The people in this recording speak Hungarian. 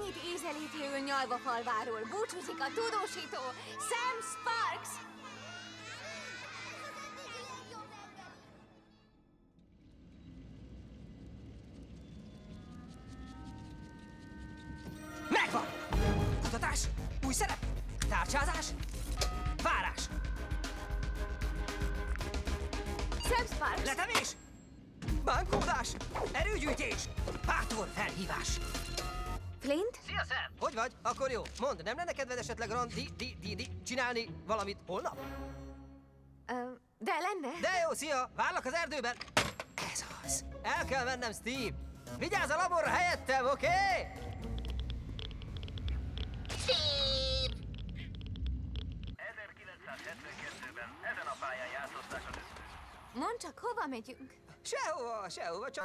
Ennyit ízelítőül Nyalvafalváról búcsúzik a tudósító Sam Sparks! Megvan! Kutatás, új szerep, tárcsázás, várás, Sam Sparks! letemés, bankódás, erőgyűjtés, bátor felhívás. Flint? Szia, Sam! Hogy vagy? Akkor jó. Mondd, nem lenne kedved esetleg csinálni valamit holnap? De lenne. De jó, szia! Várlak az erdőben! Ez az! El kell mennem, Steve! Vigyázz a laborra helyettem, oké? Steve! 1972-ben ezen a pályán játszották az összes. Mondd csak, hova megyünk? Sehova, csak